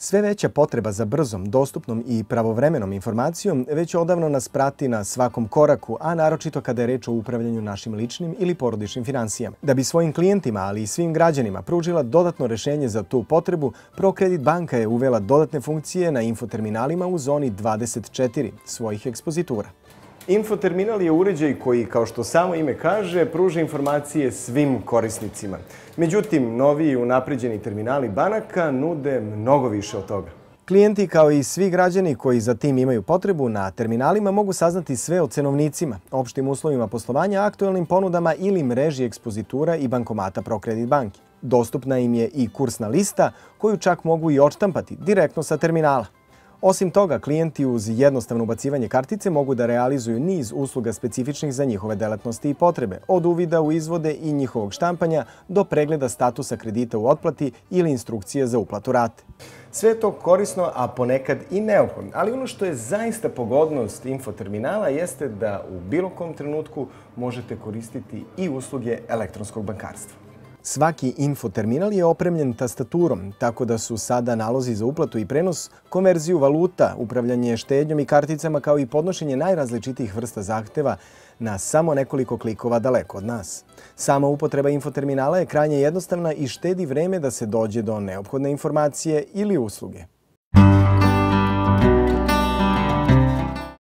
Sve veća potreba za brzom, dostupnom i pravovremenom informacijom već odavno nas prati na svakom koraku, a naročito kada je reč o upravljanju našim ličnim ili porodičnim finansijama. Da bi svojim klijentima, ali i svim građanima pružila dodatno rešenje za tu potrebu, ProCredit banka je uvela dodatne funkcije na infoterminalima u zoni 24 svojih ekspozitura. Infoterminal je uređaj koji, kao što samo ime kaže, pruža informacije svim korisnicima. Međutim, noviji i unapređeni terminali banaka nude mnogo više od toga. Klijenti, kao i svi građani koji za tim imaju potrebu, na terminalima mogu saznati sve o cenovnicima, opštim uslovima poslovanja, aktuelnim ponudama ili mreži ekspozitura i bankomata ProCredit banke. Dostupna im je i kursna lista koju čak mogu i odštampati direktno sa terminala. Osim toga, klijenti uz jednostavno ubacivanje kartice mogu da realizuju niz usluga specifičnih za njihove delatnosti i potrebe, od uvida u izvode i njihovog štampanja do pregleda statusa kredita u otplati ili instrukcije za uplatu rate. Sve je to korisno, a ponekad i neophodno. Ali ono što je zaista pogodnost infoterminala jeste da u bilo kom trenutku možete koristiti i usluge elektronskog bankarstva. Svaki infoterminal je opremljen tastaturom, tako da su sada nalozi za uplatu i prenos, konverziju valuta, upravljanje štednjom i karticama kao i podnošenje najrazličitijih vrsta zahteva na samo nekoliko klikova daleko od nas. Sama upotreba infoterminala je krajnje jednostavna i štedi vreme da se dođe do neophodne informacije ili usluge.